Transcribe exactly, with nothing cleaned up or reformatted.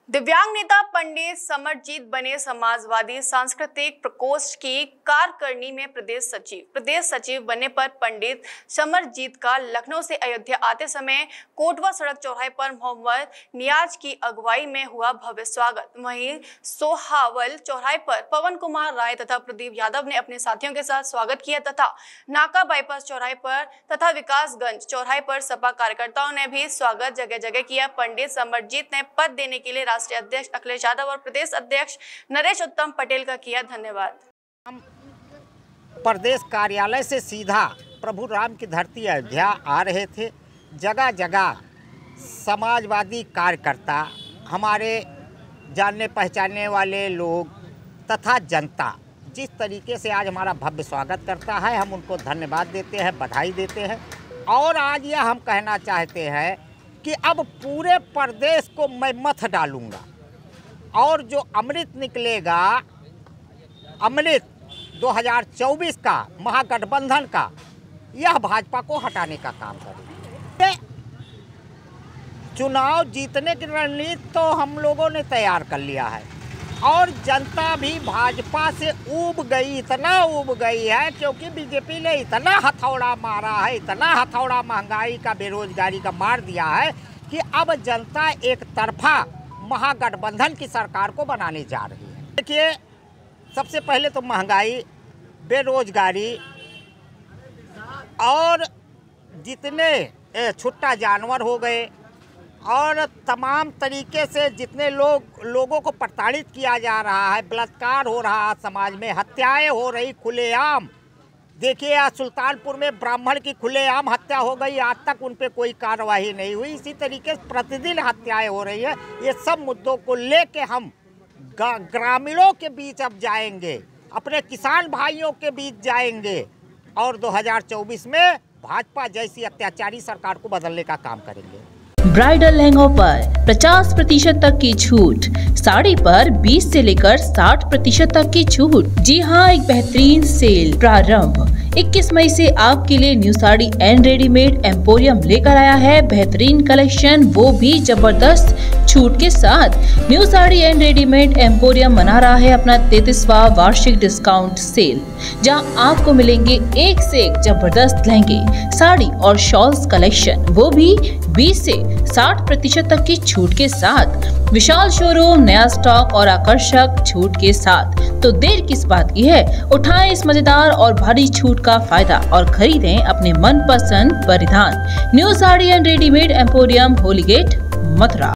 दिव्यांग नेता पंडित समरजीत बने समाजवादी सांस्कृतिक प्रकोष्ठ की कार्यकारिणी में प्रदेश सचिव। प्रदेश सचिव बनने पर पंडित समरजीत का लखनऊ से अयोध्या आते समय कोटवा सड़क चौराहे पर मोहम्मद नियाज की अगुवाई में हुआ भव्य स्वागत। वहीं सोहावल चौराहे पर पवन कुमार राय तथा प्रदीप यादव ने अपने साथियों के साथ स्वागत किया तथा नाका बाईपास चौराहे पर तथा विकासगंज चौराहे पर सपा कार्यकर्ताओं ने भी स्वागत जगह जगह किया। पंडित समरजीत ने पद देने के लिए राष्ट्रीय अध्यक्ष अखिलेश यादव और प्रदेश अध्यक्ष नरेश उत्तम पटेल का किया धन्यवाद। हम प्रदेश कार्यालय से सीधा प्रभु राम की धरती अयोध्या आ रहे थे। जगह जगह समाजवादी कार्यकर्ता, हमारे जानने पहचानने वाले लोग तथा जनता जिस तरीके से आज हमारा भव्य स्वागत करता है, हम उनको धन्यवाद देते हैं, बधाई देते हैं। और आज यह हम कहना चाहते हैं कि अब पूरे प्रदेश को मैं मथ डालूंगा और जो अमृत निकलेगा, अमृत दो हज़ार चौबीस का महागठबंधन का, यह भाजपा को हटाने का काम करेगा। चुनाव जीतने की रणनीति तो हम लोगों ने तैयार कर लिया है और जनता भी भाजपा से ऊब गई, इतना ऊब गई है क्योंकि बीजेपी ने इतना हथौड़ा मारा है, इतना हथौड़ा महंगाई का, बेरोजगारी का मार दिया है कि अब जनता एक तरफा महागठबंधन की सरकार को बनाने जा रही है। देखिए, सबसे पहले तो महंगाई, बेरोजगारी और जितने छुट्टा जानवर हो गए और तमाम तरीके से जितने लोग लोगों को प्रताड़ित किया जा रहा है, बलात्कार हो रहा है, समाज में हत्याएं हो रही खुलेआम। देखिए, आज सुल्तानपुर में ब्राह्मण की खुलेआम हत्या हो गई, आज तक उन पे कोई कार्रवाई नहीं हुई। इसी तरीके से प्रतिदिन हत्याएं हो रही है। ये सब मुद्दों को लेके हम ग्रामीणों के बीच अब जाएंगे, अपने किसान भाइयों के बीच जाएंगे और दो हज़ार चौबीस में भाजपा जैसी अत्याचारी सरकार को बदलने का काम करेंगे। ब्राइडल लहंगों पर पचास प्रतिशत तक की छूट, साड़ी पर बीस से लेकर साठ प्रतिशत तक की छूट। जी हाँ, एक बेहतरीन सेल प्रारंभ इक्कीस मई से आपके लिए new sari and readymade emporium लेकर आया है बेहतरीन कलेक्शन, वो भी जबरदस्त छूट के साथ। New sari and readymade emporium मना रहा है अपना तैंतीसवां वार्षिक डिस्काउंट सेल, जहां आपको मिलेंगे एक से एक जबरदस्त लहंगे, साड़ी और शॉल्स कलेक्शन, वो भी बीस से साठ प्रतिशत तक की छूट के साथ। विशाल शोरूम, नया स्टॉक और आकर्षक छूट के साथ। तो देर किस बात की है, उठाएं इस मजेदार और भारी छूट का फायदा और खरीदें अपने मनपसंद परिधान। New sari and readymade emporium, Holi gate, Mathura.